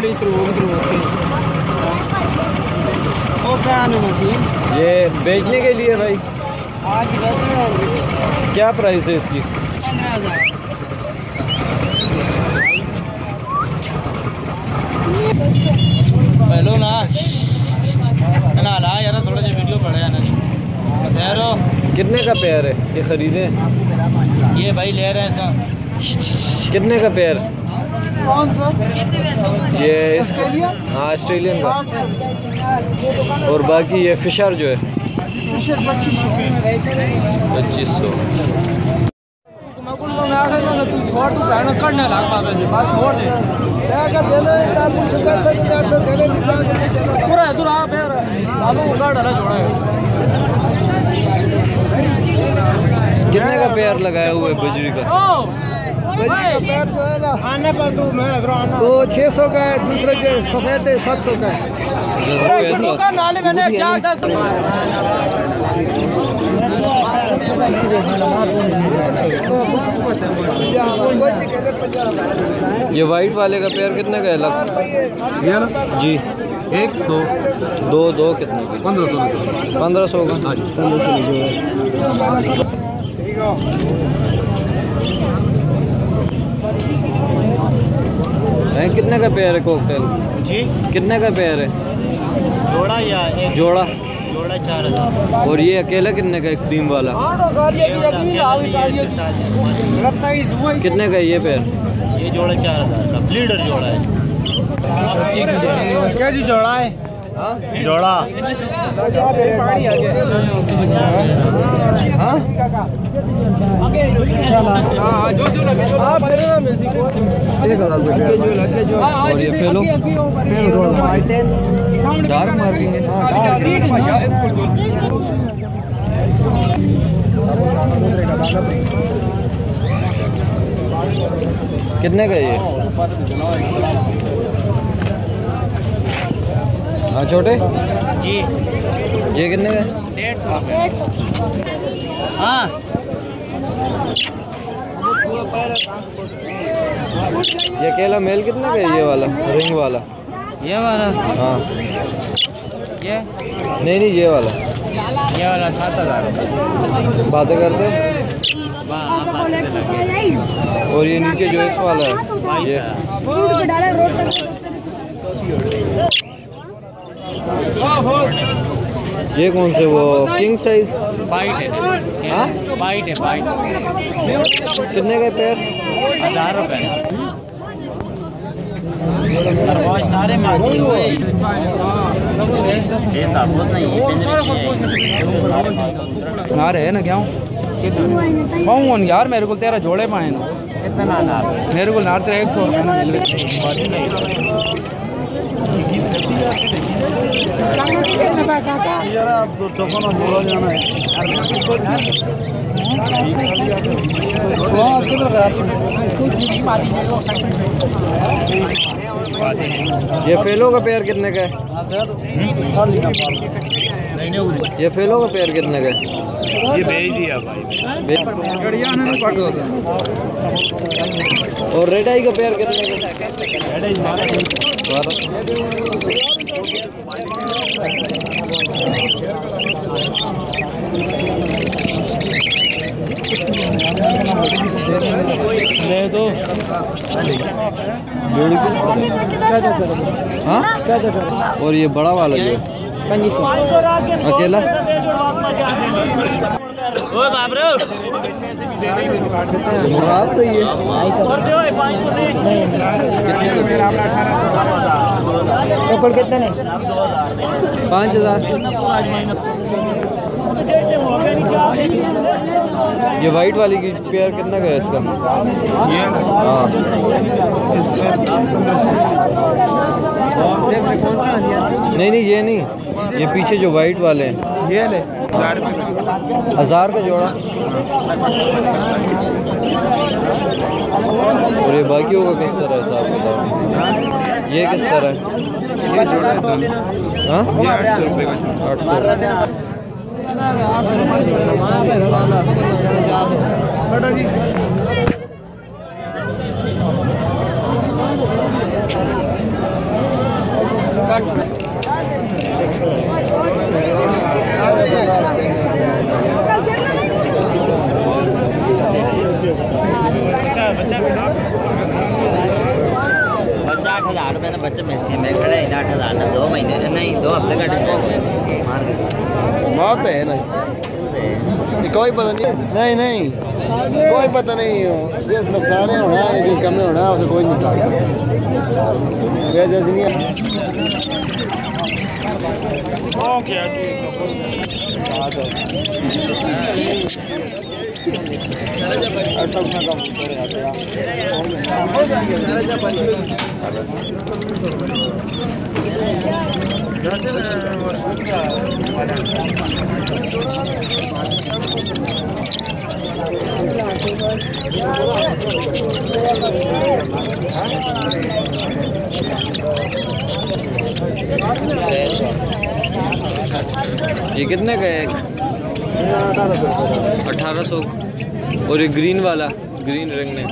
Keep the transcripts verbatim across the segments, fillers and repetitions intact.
ये बेचने के लिए भाई क्या प्राइस है इसकी? हेलो ना ना ला यार थोड़ा सा वीडियो पड़े ना यारो। कितने का पेयर है ये खरीदे? ये भाई ले रहे हैं इसका। कितने का पेयर? कौन सा? ये इसका हाँ ऑस्ट्रेलियन का। और बाकी ये फिशर जो है पच्चीस सौ। कितने का पेयर लगाया हुआ है बजरी का? बजरी का पेयर जो है ना वो छः सौ का है, दूसरे जो सफ़ेद है सात सौ का है। ये वाइट वाले का पेयर कितने का है? लग ये ना जी एक दो दो दो कितने की? पंद्रह सौ पंद्रह सौ का। हाँ जी पंद्रह सौ जो है। कितने का पेयर है कोकटेल? जी कितने का पेयर है? जोड़ा या एक जोड़ा? जोड़ा चार हजार। और ये अकेला कितने का है क्रीम वाला? कितने का है ये पेयर? ये जोड़ा चार हजार का ब्लीडर जोड़ा है। क्या जी जोड़ा है? जोड़ा हाँ और ये फेलो डार्क मार्किंग है। कितने का ये? हाँ छोटे जी ये कितने का? डेढ़ सौ हाँ। ये अकेला मेल कितने का है? ये वाला रिंग वाला? ये वाला हाँ ये नहीं नहीं ये वाला ये वाला सात हजार बातें करते। और ये नीचे जो इस वाला है ये ये कौन से वो किंग साइज? वाइट है। हाँ वाइट है वाइट। कितने का पेयर? हजार रुपए। नारे मारती हुए नारे है ना क्या कौन यार मेरे को तेरा जोड़े पाए ना कितना नार मेरे को नार तेरा एक सौ ये फेलो का पेयर कितने का है? ये फेलो का पेयर कितने का है? ये भेज दिया भाई। और रेड आई का पेयर कितने का? ले दो हाँ और ये बड़ा वाला जो अकेला ओए बाप रे मुराद तो ये कितने ने? पाँच हजार। ये वाइट वाली की पेयर कितना का है इसका? ये हाँ नहीं नहीं ये नहीं, ये पीछे जो वाइट वाले हैं ये ले हजार का जोड़ा। और ये बाकी होगा किस तरह है साहब बताओ? ये किस तरह है? ये जोड़ा है दोनों। हाँ ये आठ सौ रुपये का। आठ सौ। बेटा जी बच्चा आठ हज़ार रुपये ना बच्चे महंगे में खड़े हैं आठ हज़ार ना दो महीने नहीं दो हफ्ते का बात है ना कोई पता नहीं नहीं नहीं कोई पता नहीं जिस नुकसान है होना है जिस कम में होना है उसे कोई नहीं उठा जैसे नहीं ये कितने का है? अठारह सौ। और ये ग्रीन वाला ग्रीन रंग में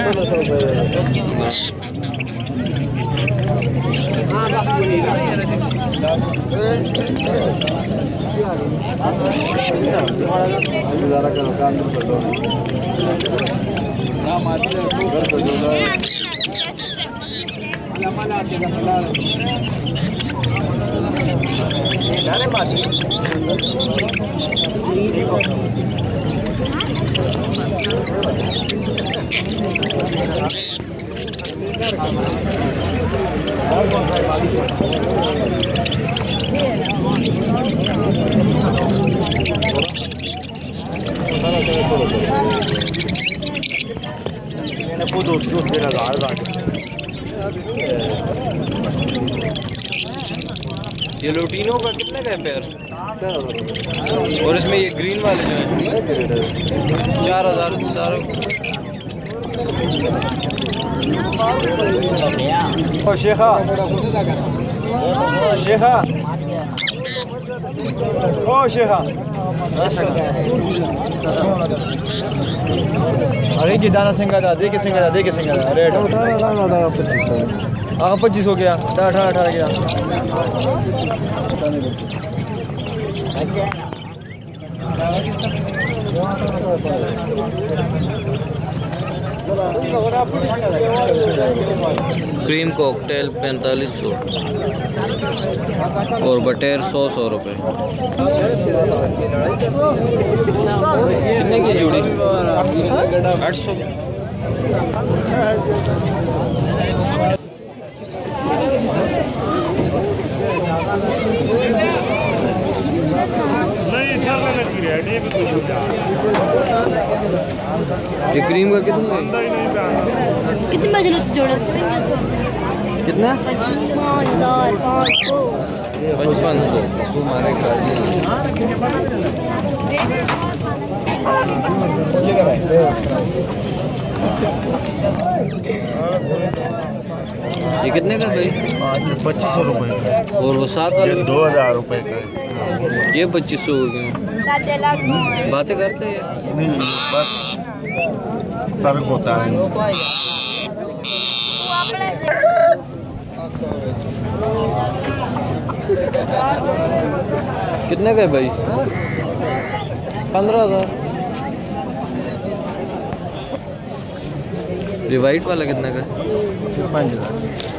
ये लोटिनो का कितने का है पैर? और इसमें ये ग्रीन वाले जो हैं चार हज़ार सारे। ओ शेखा शेखा ओ शेखा अरे जी दाना सिंगा था दे के सिंगा था दे के सिंगा था रेट पच्चीस सौ हाँ पच्चीस हो गया अठारह अठारह गया। क्रीम कॉकटेल पैंतालीस सौ और बटेर सौ सौ रुपये। कितने की जोड़ी? आठ सौ। ये क्रीम का कितना है? कितने बजे जोड़ा? कितना? पाँच हजार पाँच सौ पचपन सौ। हमारे ये कितने का भाई? पच्चीस सौ रुपये और वो सात वाले दो हज़ार रुपये का ये पच्चीस सौ हो गए। बातें करते हैं नहीं बस फर्क होता है। कितने का है भाई? पंद्रह हजार। ये वाइट वाला कितने का? पाँच हज़ार।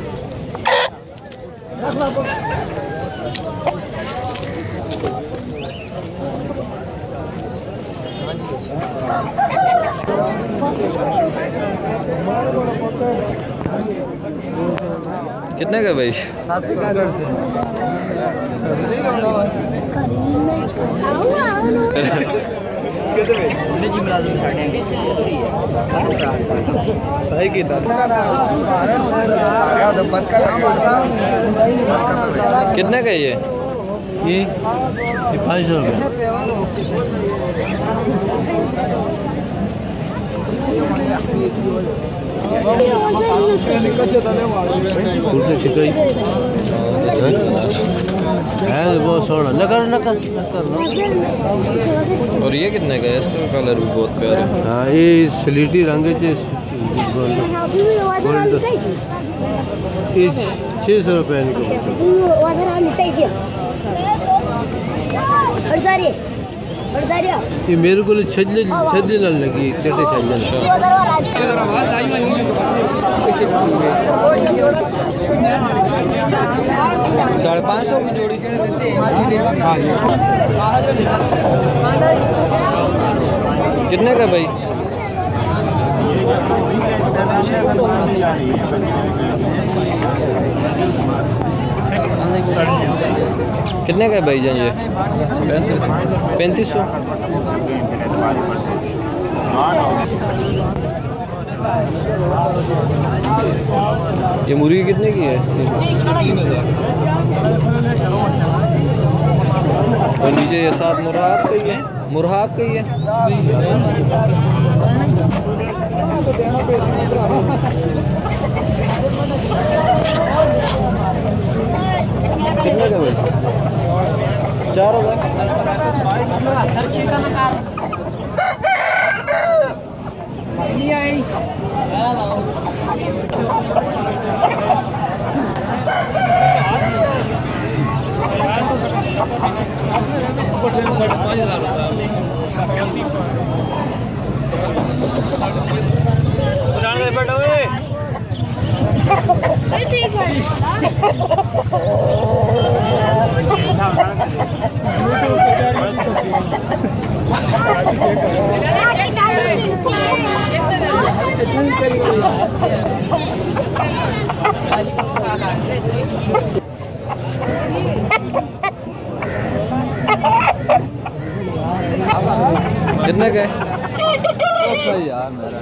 कितने का भाई? सही की कितने का ये? ये पाँच सौ रुपये। उल्टे छिकाई है बहुत सोना न कर न कर न कर और ये कितने का है? इसका कलर भी बहुत प्यारा है। हाँ ये स्लेटी रंग है ये छः सौ रुपये ये मेरे को छजले छजले न लगी चटे छजले साढ़े पाँच सौ की जोड़ी के देते हैं। कितने का भाई? कितने का भाई जान ये? पैंतीस सौ। ये मुर्गी कितने की है? और नीचे ये साथ मुरहाब का ही है, मुरहाब का ही है। कितने का भाई? चार हजार। कितने के? यार मेरा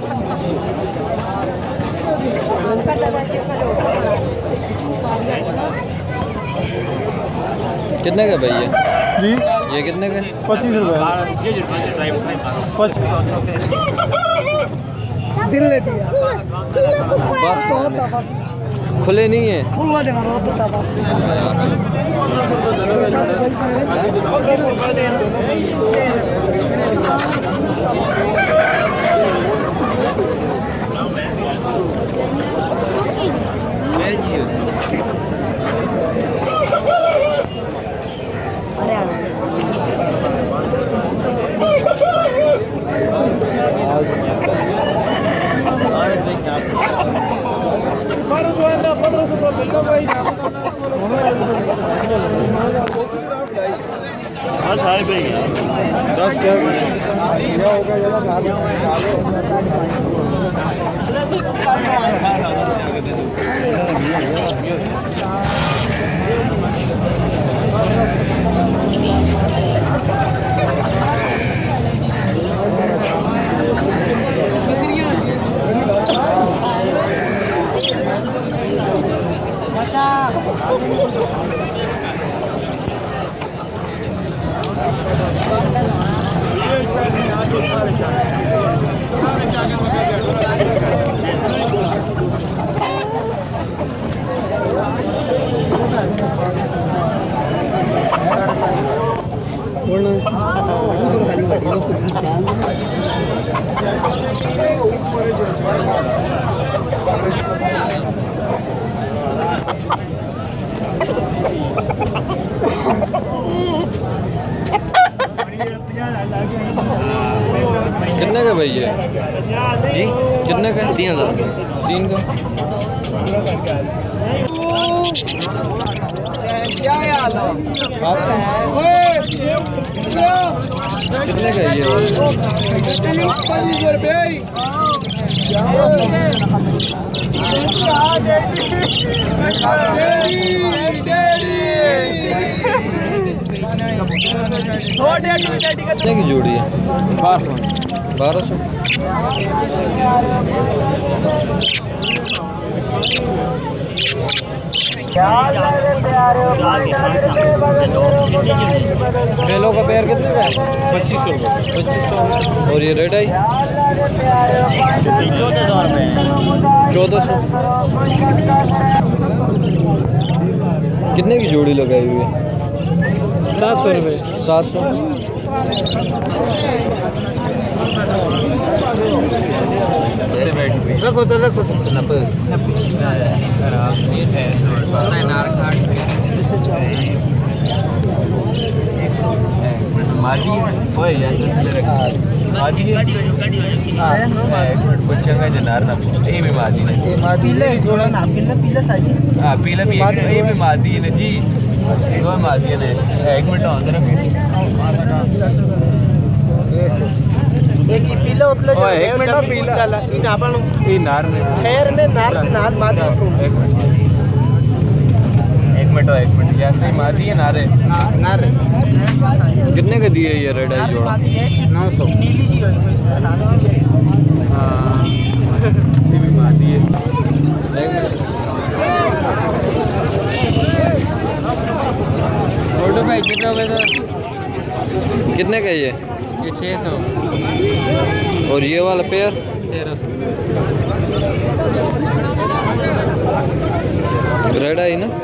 कितने का भाई ये? ये कितने के? पच्चीस रुपये। दिल ले दिया बस खुले नहीं है। खुला देना बता बस बस हाई पे गया दस क्या कितने का भाई ये? जी कितने का? तीन हजार। तीन का कितने का ये? कितने की जोड़ी है? बारह सौ। फेलों का पैर कितने पच्चीस सौ पच्चीस सौ। और ये रेड आई चौदह सौ रुपये चौदह सौ। कितने की जोड़ी लगाई हुई है? सात सौ रुपये सात सौ। रखो तो रखो पीला भी मादी है जी, दो मादी ने एक मिनट अंदर एक ही पीला उतला जो एक मिनट पीला इन आपण ई नार ने खैर ने नार की नाल मादी एक मिनट एक मिनट एक मिनट ऐसे ही मादी है नारे नार कितने का दिए ये रेड आई जोड़ा? नौ सौ नीली जी हाँ ये भी मादी है। एक मिनट फोटो भाई कितना हो गया? कितने का ये? ये छः सौ और ये वाला पेयर तेरह सौ रेड आई ना?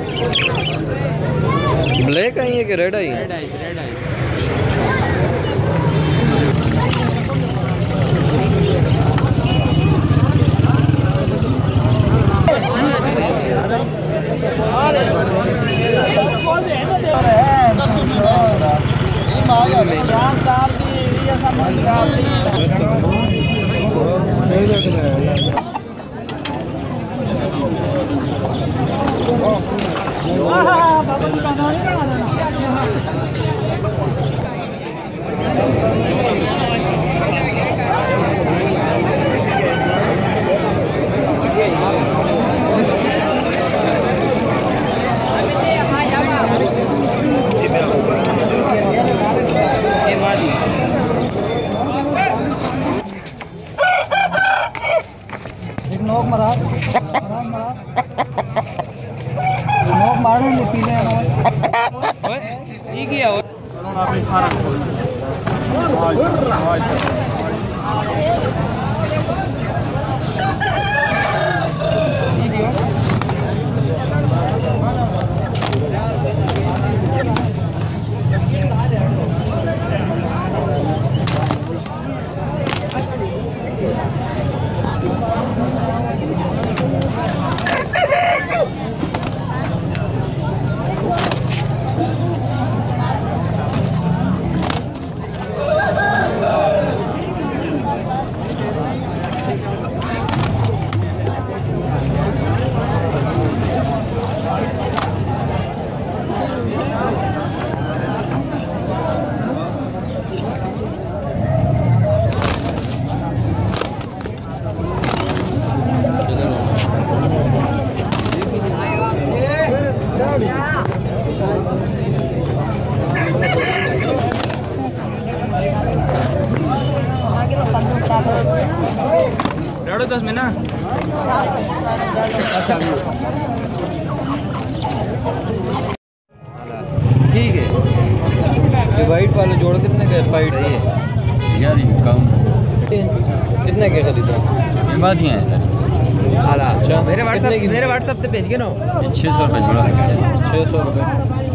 ब्लैक आई है कि रेड आई है? रेड आई रेड आई नोक मरा मरा मरा नोक मारने ले पीले ओए ये क्या हो आपने खाना साढ़े दस में ना ठीक है। ये वाइट वाला जोड़ कितने का वाइट है ये? यार ये कम कितने के खरीदा? बादियाँ हैं अच्छा मेरे व्हाट्सएप मेरे व्हाट्सएप पे भेज के ना छः सौ रुपये जोड़ा छः सौ रुपये।